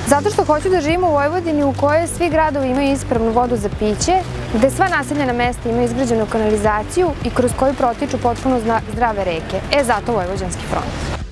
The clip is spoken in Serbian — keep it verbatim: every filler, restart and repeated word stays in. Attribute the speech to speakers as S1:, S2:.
S1: Zato što hoću da živim u Vojvodini u kojoj svi gradovi imaju ispravnu vodu za piće, gde sva naseljena mesta imaju izgrađenu kanalizaciju i kroz koju protiču potpuno zdrave reke. E, zato Vojvođanski front.